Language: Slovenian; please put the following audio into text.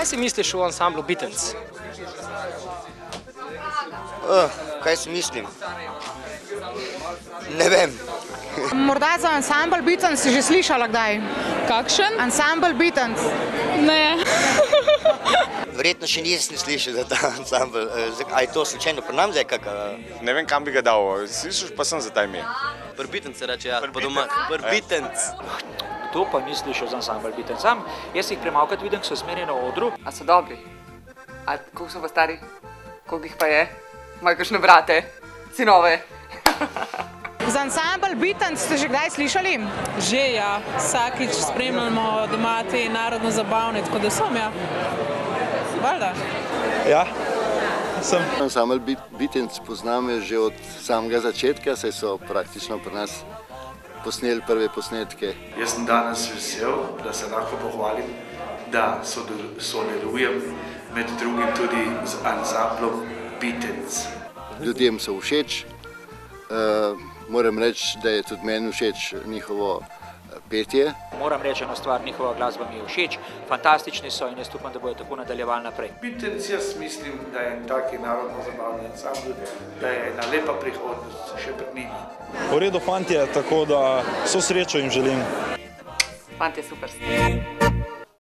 Kaj si misliš o ansamblu Beatles? Kaj si mislim? Ne vem. Morda za ansambl Beatles si že slišala kdaj? Kakšen? Ansambl Beatles. Ne. Verjetno še nisem slišal za ta ansambl. A je to slučajno pri nam zdaj kakšna? Ne vem, kam bi ga dal, slišal pa sem za ta ime. Beatles se reče, ja, po doma. Beatles. Kdo pa ni slišal za ansambl Beatles? Sam, jaz jih premalkrat vidim, ko so zmeraj na odru. A so dobri? A koliko so pa stari? Koliko jih pa je? Imajo kakšne brate? Sinove? Za ansambl Beatles ste že kdaj slišali? Že ja, vsakič spremljamo doma te narodno zabavne, tako da sem ja. Valjda. Ja, sem. Ansambl Beatles poznam že od samega začetka, saj so praktično pri nas posneli prve posnetke. Jaz sem danes vesel, da se lahko pohvalim, da sodelujem med drugim tudi z ansamblom Beatles. Ljudem so všeč, moram reči, da je tudi meni všeč njihovo petje. Moram reči eno stvar, njihova glasba mi je všeč, fantastični so in jaz upam, da bodo tako nadaljevali naprej. Beatles jaz mislim, da je en taki narodno zabavni ansambl, da je ena lepa prihodnost še pred njimi. V redu fantje, tako da vso srečo jim želim. Fantje, super.